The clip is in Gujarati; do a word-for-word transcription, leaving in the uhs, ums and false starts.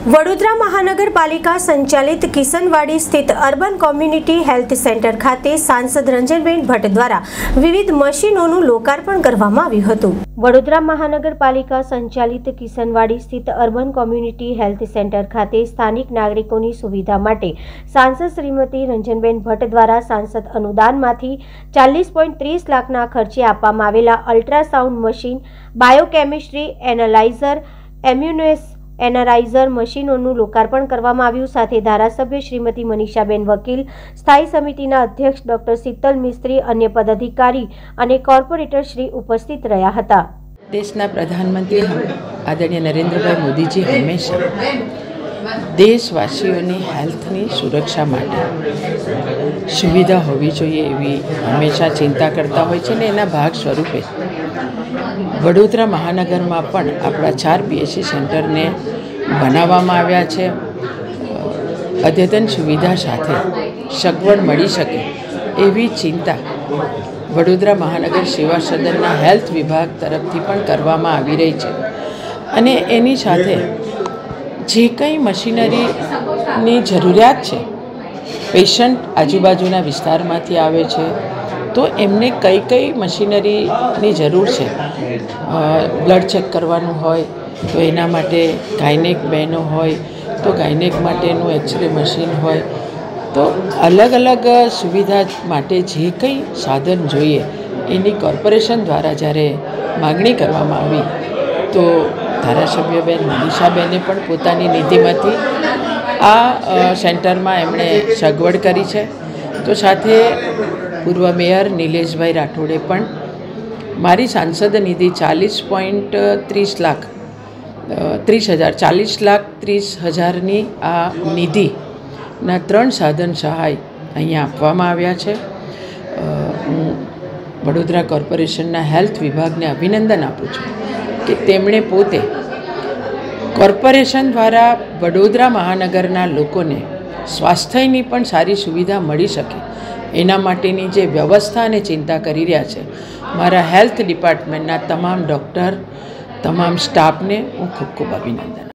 વડોદરા મહાનગરપાલિકા સંચાલિત કિશનવાડી સ્થિત અર્બન કોમ્યુનિટી હેલ્થ સેન્ટર ખાતે સાંસદ રંજનબેન ભટ્ટ દ્વારા વિવિધ મશીનોનું લોકાર્પણ કરવામાં આવ્યું હતું। વડોદરા મહાનગરપાલિકા સંચાલિત કિશનવાડી સ્થિત અર્બન કોમ્યુનિટી હેલ્થ સેન્ટર ખાતે સ્થાનિક નાગરિકોની સુવિધા માટે સાંસદ શ્રીમતી રંજનબેન ભટ્ટ દ્વારા સાંસદ અનુદાનમાંથી ચાલીસ પોઈન્ટ ત્રીસ લાખના ખર્ચે આપવામાં આવેલા ultrasound machine, biochemistry analyser, immunoassay analyser મશીનોનું લોકાર્પણ કરવામાં આવ્યું। સાથે ધારાસભ્ય શ્રીમતી મનીષાબેન વકીલ, સ્થાયી સમિતિના અધ્યક્ષ ડોક્ટર શીતલ મિસ્ત્રી, અન્ય પદાધિકારી અને કોર્પોરેટર શ્રી ઉપસ્થિત રહ્યા હતા। દેશના પ્રધાનમંત્રી આદરણીય નરેન્દ્રભાઈ મોદીજી હંમેશા દેશવાસીઓની હેલ્થની સુરક્ષા માટે સુવિધા હોવી જોઈએ એવી હંમેશા ચિંતા કરતા હોય છે ને એના ભાગ સ્વરૂપે વડોદરા મહાનગરમાં પણ આપણા ચાર પીએચસી સેન્ટરને બનાવવામાં આવ્યા છે। અદ્યતન સુવિધા સાથે સગવડ મળી શકે એવી ચિંતા વડોદરા મહાનગર સેવા સદનના હેલ્થ વિભાગ તરફથી પણ કરવામાં આવી રહી છે અને એની સાથે જે કંઈ મશીનરીની જરૂરિયાત છે, પેશન્ટ આજુબાજુના વિસ્તારમાંથી આવે છે તો એમને કઈ કઈ મશીનરીની જરૂર છે, બ્લડ ચેક કરવાનું હોય તો એના માટે ગાયનેક બહેનો હોય તો ગાયનેક માટેનું એક્સરે મશીન હોય, તો અલગ અલગ સુવિધા માટે જે કંઈ સાધન જોઈએ એની કોર્પોરેશન દ્વારા જ્યારે માગણી કરવામાં આવી તો ધારાસભ્યબેન મનીષાબેને પણ પોતાની નિધિમાંથી આ સેન્ટરમાં એમણે સગવડ કરી છે। તો સાથે પૂર્વ મેયર નિલેશભાઈ રાઠોડે પણ મારી સાંસદ નિધિ ચાલીસ પોઈન્ટ ત્રીસ લાખ ત્રીસ હજાર ચાલીસ લાખ ત્રીસ હજારની આ નિધિના ત્રણ સાધન સહાય અહીંયા આપવામાં આવ્યા છે। હું વડોદરા કોર્પોરેશનના હેલ્થ વિભાગને અભિનંદન આપું છું કે તેમણે પોતે કોર્પોરેશન દ્વારા વડોદરા મહાનગરના લોકોને સ્વાસ્થ્યની પણ સારી સુવિધા મળી શકે એના માટેની જે વ્યવસ્થા અને ચિંતા કરી રહ્યા છે, મારા હેલ્થ ડિપાર્ટમેન્ટના તમામ ડૉક્ટર, તમામ સ્ટાફને હું ખૂબ ખૂબ અભિનંદન